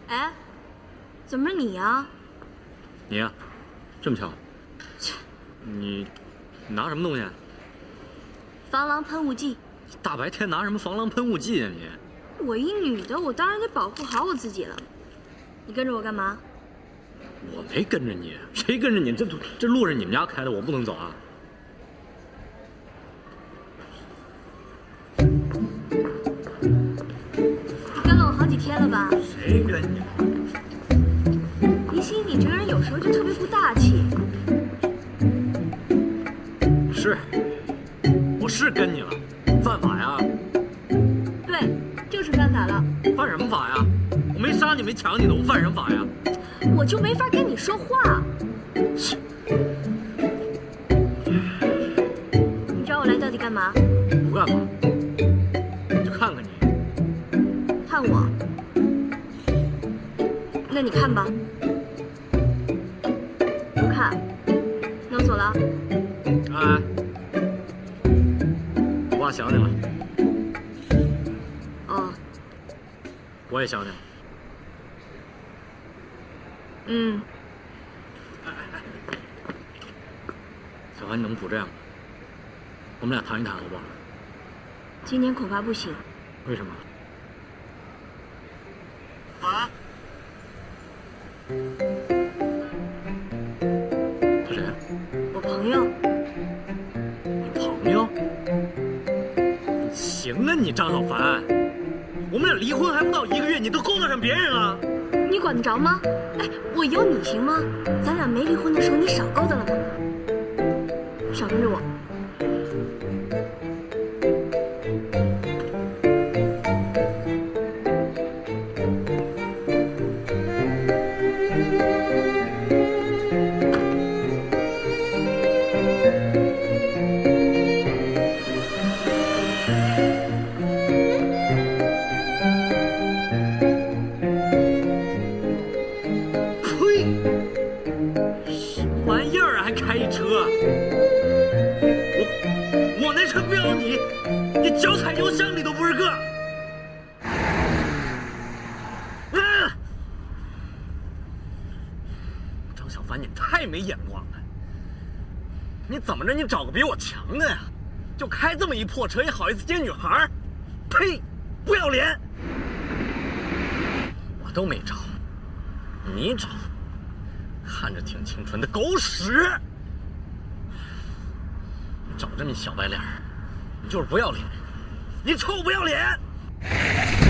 哎，怎么是你呀？ 你呀，这么巧？你拿什么东西？ 防狼喷雾剂。 大白天拿什么防狼喷雾剂啊你？ 我一女的，我当然得保护好我自己了。你跟着我干嘛？ 我没跟着你，谁跟着你？这路是你们家开的，我不能走啊。 好几天了吧？ 谁跟你？ 离心，你这个人有时候就特别不大气。 是，我是跟你了，犯法呀？ 对，就是犯法了。 犯什么法呀？我没杀你，没抢你的，我犯什么法呀？ 我就没法跟你说话。你找我来到底干嘛？ 不干嘛，就看看你。 看我，那你看吧。不看，那我走了。 哎，我爸想你了。 哦， 我也想你了。 嗯。 小韩，你能不这样吗？我们俩谈一谈好不好？ 今天恐怕不行。 为什么？ 啊！ 他谁？ 我朋友。 你朋友？行啊，你张小凡，我们俩离婚还不到1个月，你都勾搭上别人了？ 你管得着吗？哎，我有你行吗？咱俩没离婚的时候，你少勾搭了吗？少跟着我。 开一车，我那车不要你脚踩油箱里都不是个。张小凡，你太没眼光了！你怎么着？你找个比我强的呀？就开这么一破车，也好意思接女孩？呸！不要脸！我都没找，你找。 看着挺清纯的狗屎！你找这么一小白脸，你就是不要脸，你臭不要脸！